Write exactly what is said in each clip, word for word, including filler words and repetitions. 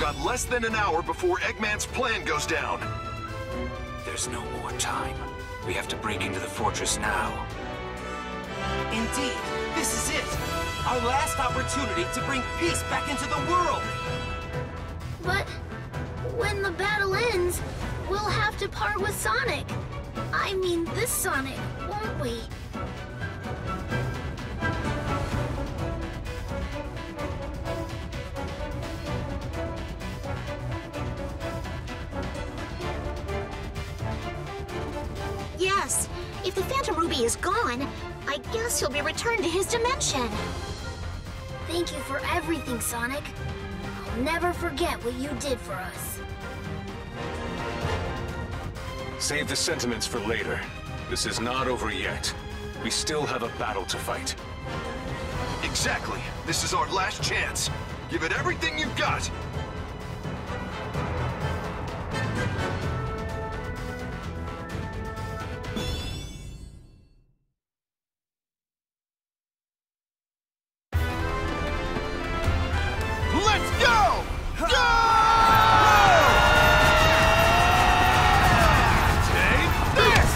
got less than an hour before Eggman's plan goes down. There's no more time. We have to break into the fortress now. Indeed, this is it. Our last opportunity to bring peace back into the world. But when the battle ends, we'll have to part with Sonic. I mean this Sonic, won't we? Yes, if the Phantom Ruby is gone, I guess he'll be returned to his dimension. Thank you for everything, Sonic. I'll never forget what you did for us. Save the sentiments for later. This is not over yet. We still have a battle to fight. Exactly. This is our last chance. Give it everything you've got. Let's go! Go! Take this!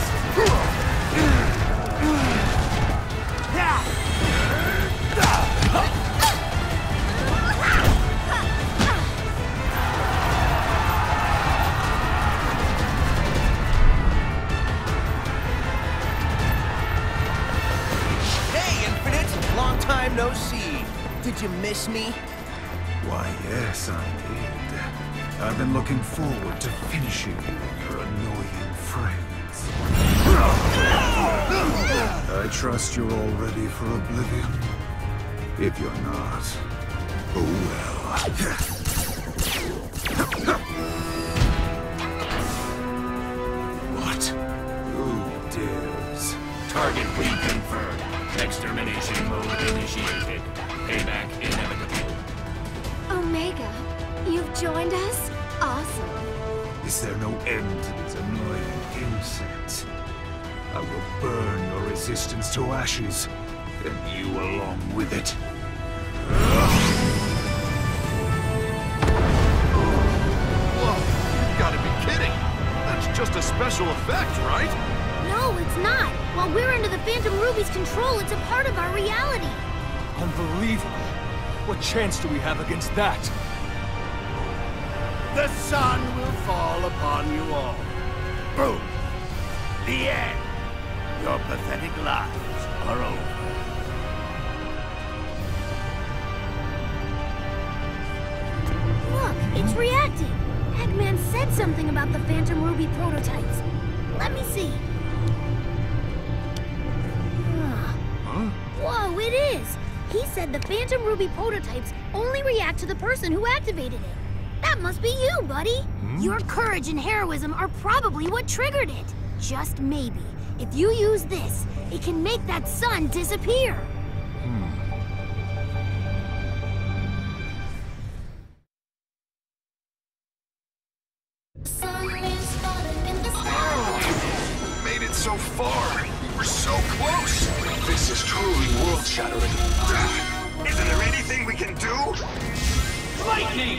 Hey, Infinite! Long time no see. Did you miss me? Why, yes, I did. I've been looking forward to finishing you and your annoying friends. I trust you're all ready for oblivion. If you're not, oh well. What? Who dares? Target reconfirmed. Extermination mode initiated. Payback inevitable. Omega, you've joined us? Awesome. Is there no end to this annoying insect? I will burn your resistance to ashes, and you along with it. Whoa, you gotta be kidding! That's just a special effect, right? No, it's not. While we're under the Phantom Ruby's control, it's a part of our reality. Unbelievable. What chance do we have against that? The sun will fall upon you all. Boom! The end. Your pathetic lives are over. Look, it's reacting. Eggman said something about the Phantom Ruby prototypes. Let me see. Huh? Whoa, it is! He said the Phantom Ruby prototypes only react to the person who activated it. That must be you, buddy! Hmm? Your courage and heroism are probably what triggered it. Just maybe, if you use this, it can make that sun disappear. Made it so far. We were so close. This is truly world-shattering. Isn't there anything we can do? Lightning!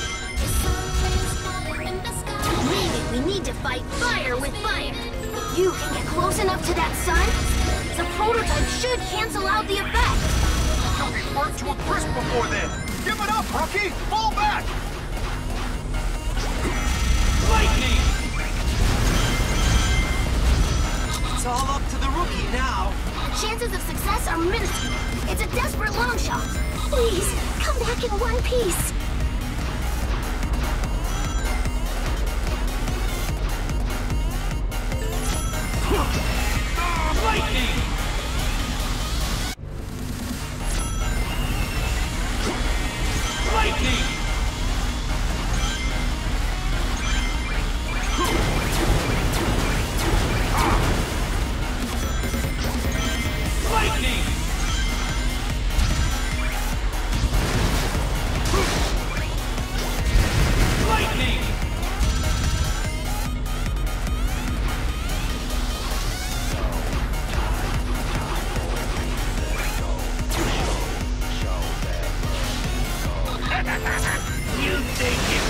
Maybe we need to fight fire with fire. You can get close enough to that sun? The prototype should cancel out the effect. You'll be burnt to a crisp before then. Give it up, rookie! Fall back! Lightning! It's all up to the rookie now. Chances of success are minuscule. It's a desperate long shot. Please, come back in one piece. Lightning! Lightning! Lightning! Lightning! You think you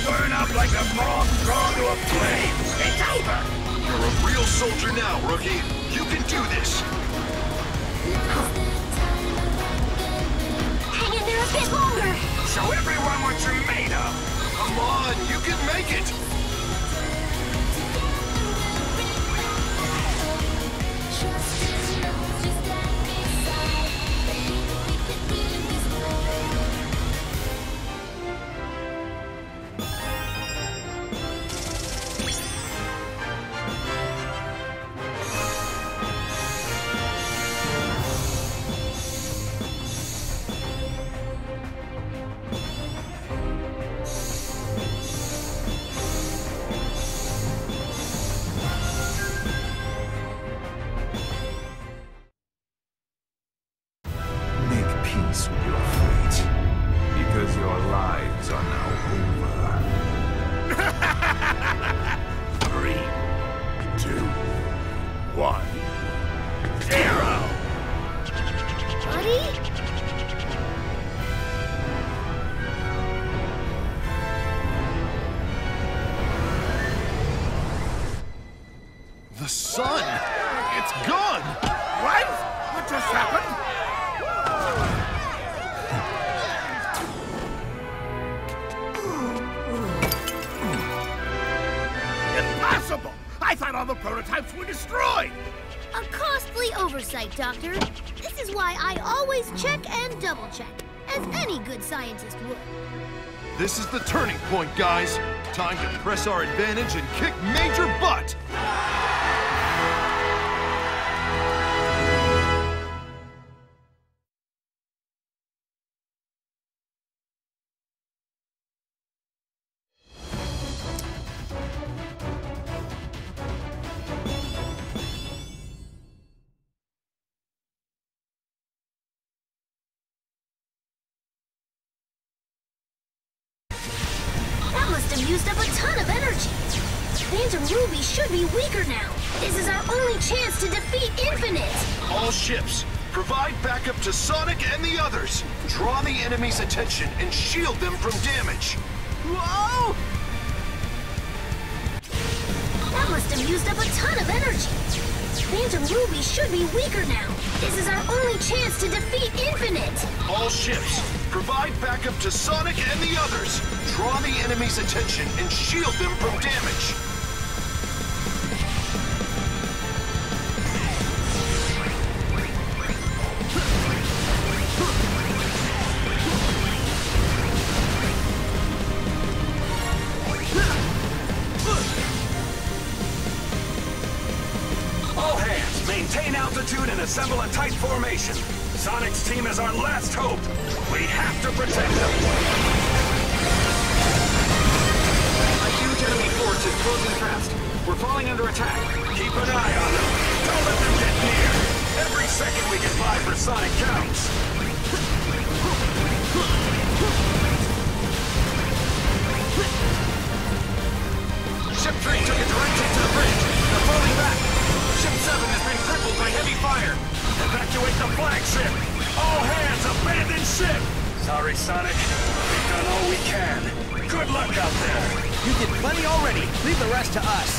burn up like a moth drawn to a flame. It's over! You're a real soldier now, rookie. You can do this. Hang in there a bit longer. Show everyone what you're made of. Come on, you can make it. Peace with your fate, because your lives are now over. Three, two, one, zero! Buddy? The sun! It's gone! What? What just happened? Impossible! I thought all the prototypes were destroyed! A costly oversight, Doctor. This is why I always check and double-check, as any good scientist would. This is the turning point, guys. Time to press our advantage and kick major butt! That must have used up a ton of energy. Phantom Ruby should be weaker now. This is our only chance to defeat Infinite. All ships, provide backup to Sonic and the others. Draw the enemy's attention and shield them from damage. Whoa! That must have used up a ton of energy. Phantom Ruby should be weaker now. This is our only chance to defeat Infinite. All ships, provide backup to Sonic and the others. Draw the enemy's attention and shield them from damage. All hands, maintain altitude and assemble a tight formation. Sonic's team is our last hope. We have to protect them. A huge enemy force is closing fast. We're falling under attack. Keep an eye on them. Don't let them get near. Every second we get by for Sonic counts. Ship three took a direction to the bridge. They're falling back. Ship seven has been crippled by heavy fire. Evacuate the flagship. All hands, abandon ship. Sorry, Sonic. We've done all we can. Good luck out there. You did plenty already. Leave the rest to us.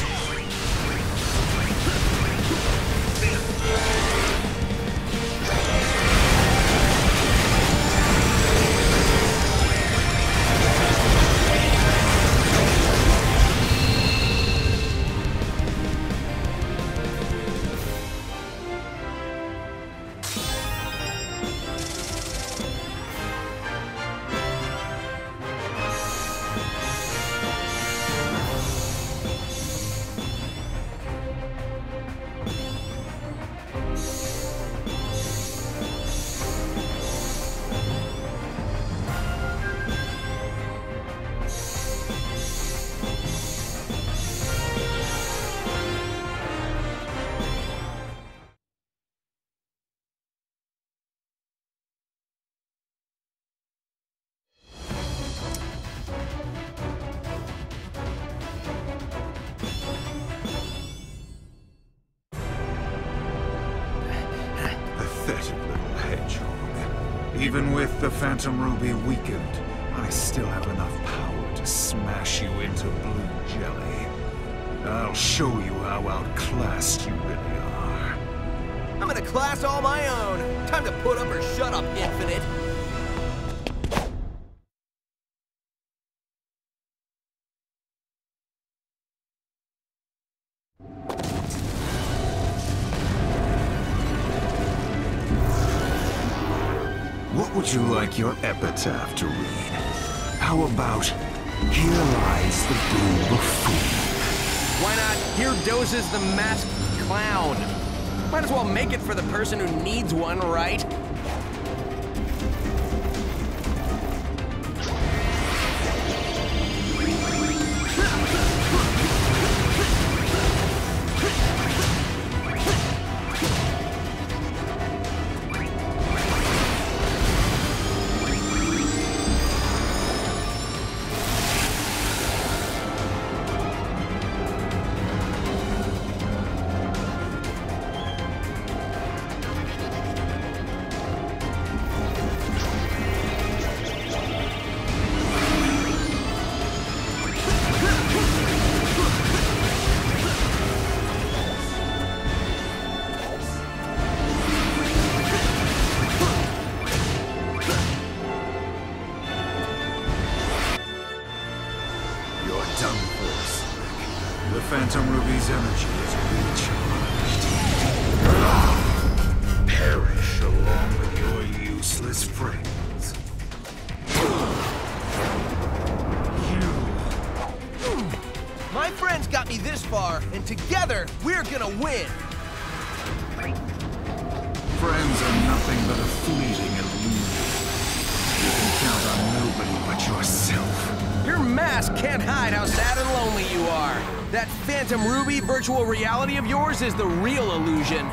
Pathetic little hedgehog. Even with the Phantom Ruby weakened, I still have enough power to to smash you into blue jelly. I'll show you how outclassed you really are. I'm in a class all my own. Time to put up or shut up, Infinite. What would you like your epitaph to read? How about, here lies the blue buffoon? Why not, here dozes the masked clown? Might as well make it for the person who needs one, right? The Phantom Ruby's energy is recharged. Perish along with your useless friends. You... My friends got me this far, and together, we're gonna win! Friends are nothing but a fleeting illusion. You can count on nobody but yourself. Your mask can't hide how sad and lonely you are. That Phantom Ruby virtual reality of yours is the real illusion.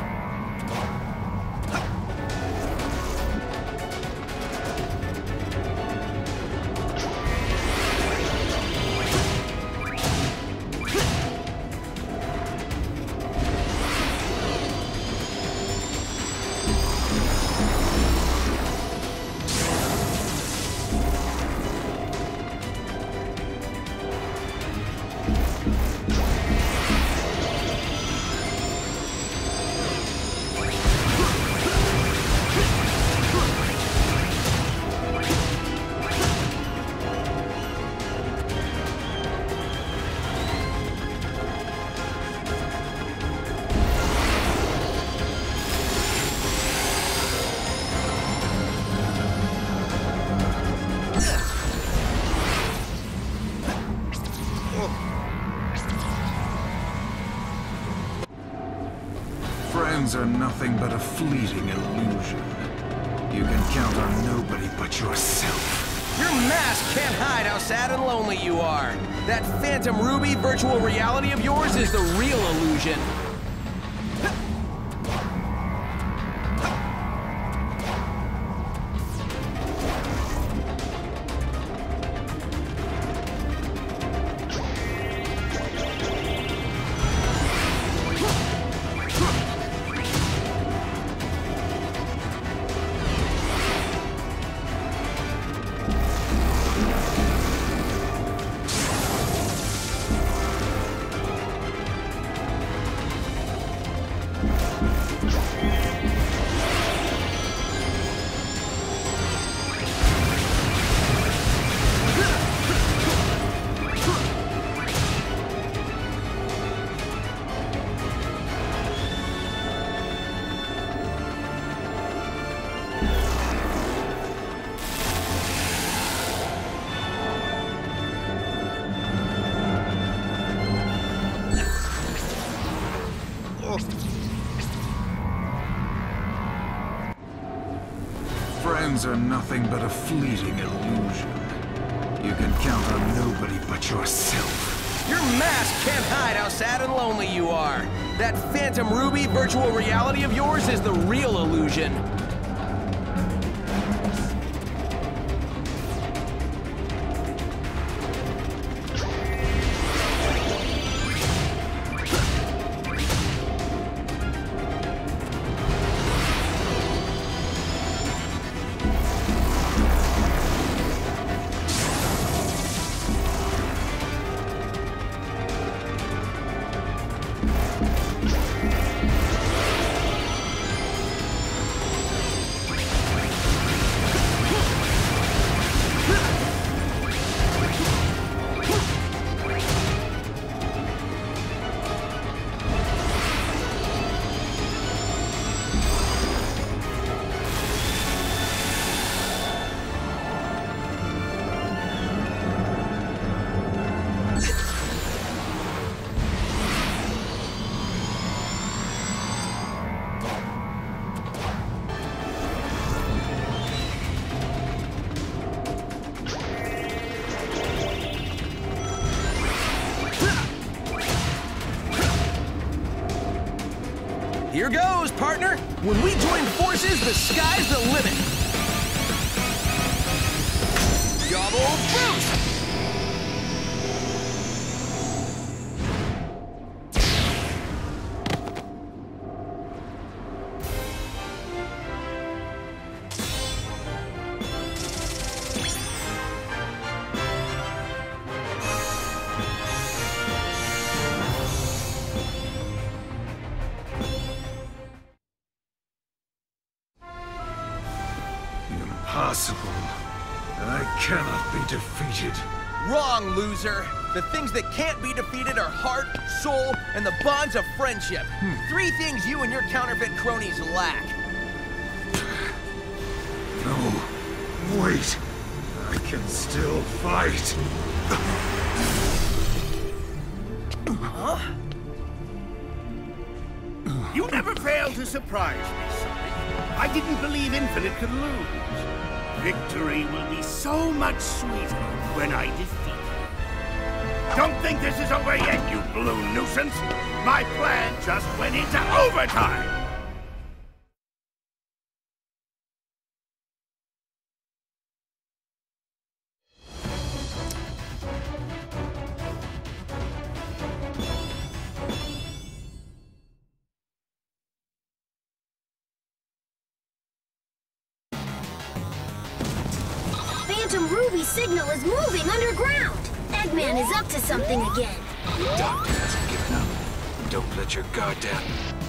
Friends are nothing but a fleeting illusion. You can count on nobody but yourself. Your mask can't hide how sad and lonely you are. That Phantom Ruby virtual reality of yours is the real illusion. Friends are nothing but a fleeting illusion. You can count on nobody but yourself. Your mask can't hide how sad and lonely you are. That Phantom Ruby virtual reality of yours is the real illusion. Here goes, partner! When we join forces, the sky's the limit! Double boost! Impossible. I cannot be defeated. Wrong, loser! The things that can't be defeated are heart, soul, and the bonds of friendship. Three things you and your counterfeit cronies lack. No. Wait. I can still fight. Huh? You never fail to surprise me, Sonic. I didn't believe Infinite could lose. Victory will be so much sweeter when I defeat you. Don't think this is over yet, you blue nuisance! My plan just went into overtime! Phantom Ruby's signal is moving underground! Eggman is up to something again. The doctor hasn't given up. Don't let your guard down.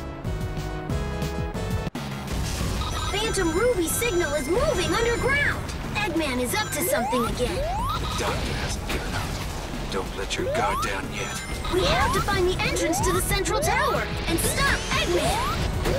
Phantom Ruby's signal is moving underground! Eggman is up to something again. The doctor hasn't given up. Don't let your guard down yet. We have to find the entrance to the central tower and stop Eggman!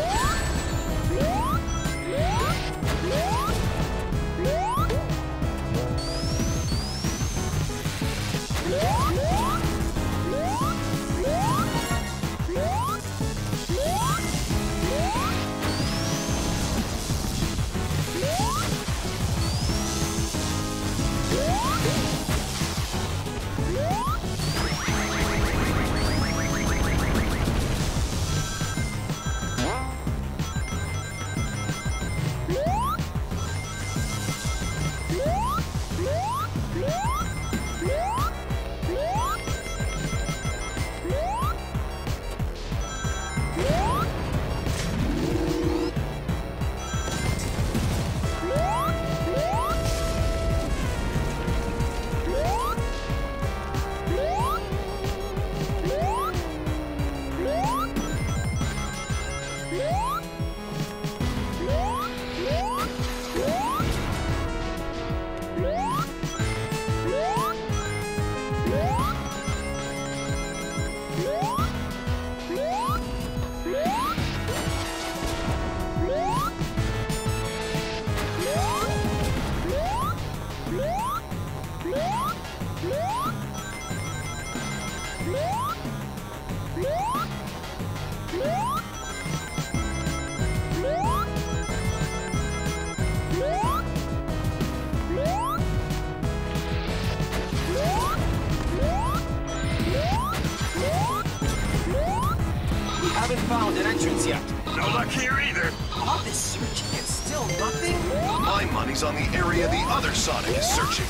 Haven't found an entrance yet. No luck here either. All this searching and still nothing? My money's on the area the other Sonic is searching.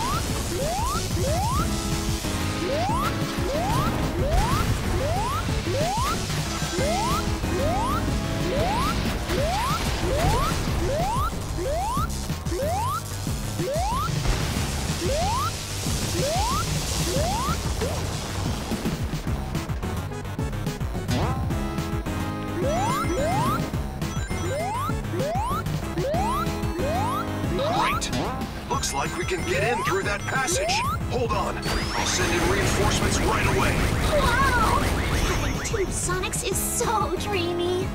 Looks like we can get in through that passage. Hold on. I'll send in reinforcements right away. Wow! Having two Sonics is so dreamy.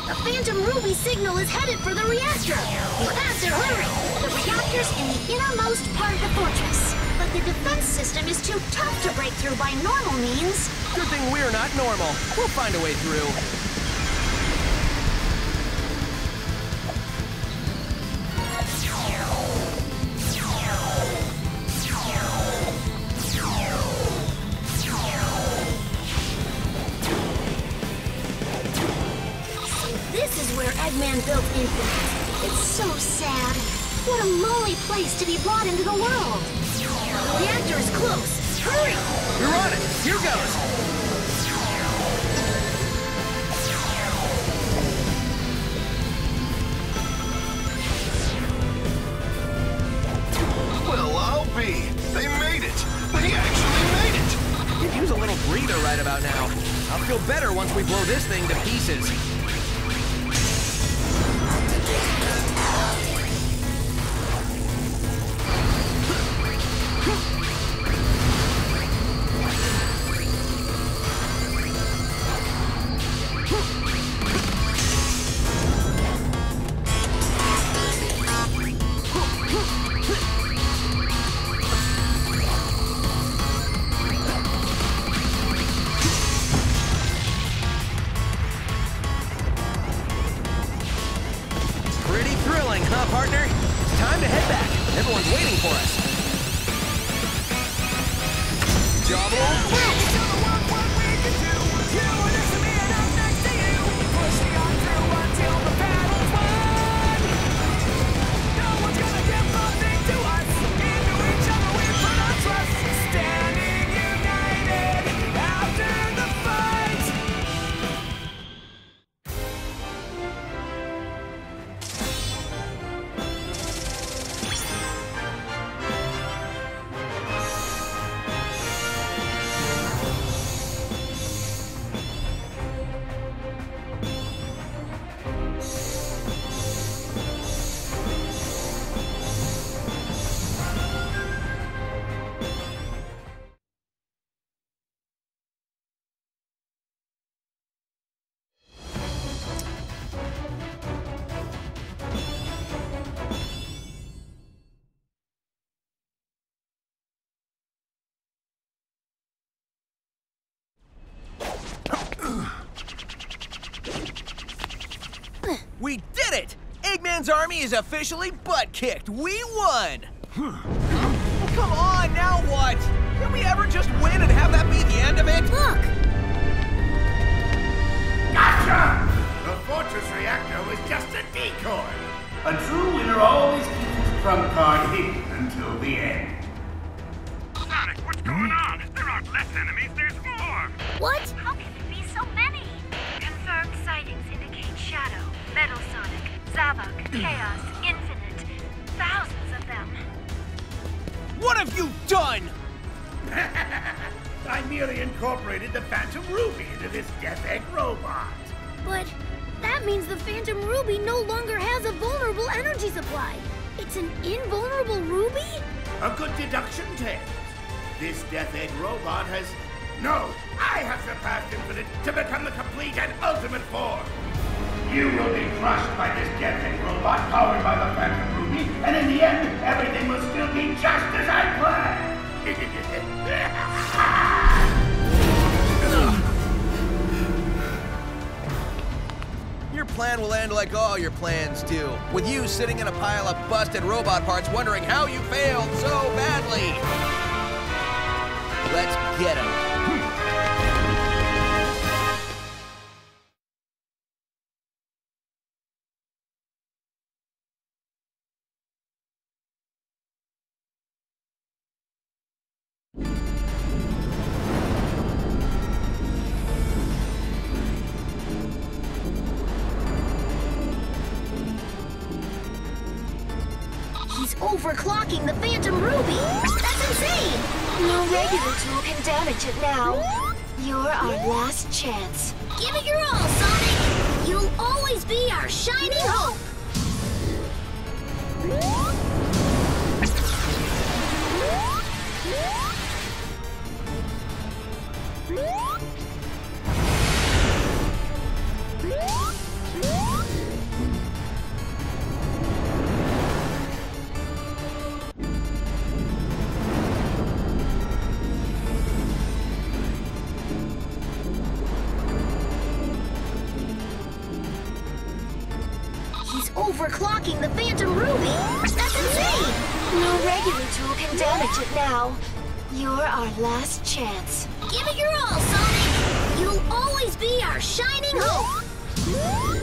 The Phantom Ruby signal is headed for the reactor! You have to hurry! The reactor's in the innermost part of the fortress. But the defense system is too tough to break through by normal means. Good thing we're not normal. We'll find a way through. Eggman built Infinite. It's so sad. What a lonely place to be brought into the world. The reactor is close. Hurry! You're on it. Here goes. Well, I'll be. They made it. They actually made it. Could use a little breather right about now. I'll feel better once we blow this thing to pieces. We did it! Eggman's army is officially butt-kicked. We won! Oh, come on, now what? Can we ever just win and have that be the end of it? Look! Gotcha! The fortress reactor was just a decoy. A true winner always keeps his trump card hidden until the end. Sonic, what's going on? There aren't less enemies, there's more! What? How can it be so many? Confirmed sightings indicate Shadow, Metal Sonic, Zavok, Chaos, Infinite. Thousands of them. What have you done? I merely incorporated the Phantom Ruby into this Death Egg robot. But that means the Phantom Ruby no longer has a vulnerable energy supply. It's an invulnerable ruby? A good deduction, Tails. This Death Egg robot has... No! I have surpassed Infinite to become the complete and ultimate form! You will be crushed by this Death Egg robot powered by the Phantom Ruby, and in the end, everything will still be just as I planned! Your plan will end like all your plans do, with you sitting in a pile of busted robot parts wondering how you failed so badly. Let's get him. Overclocking the Phantom Ruby? That's insane! No regular tool can damage it now. You're our last chance. Give it your all, Sonic! You'll always be our shining hope! overclocking the Phantom Ruby. That's insane! No regular tool can damage it now. You're our last chance. Give it your all, Sonic! You'll always be our shining hope!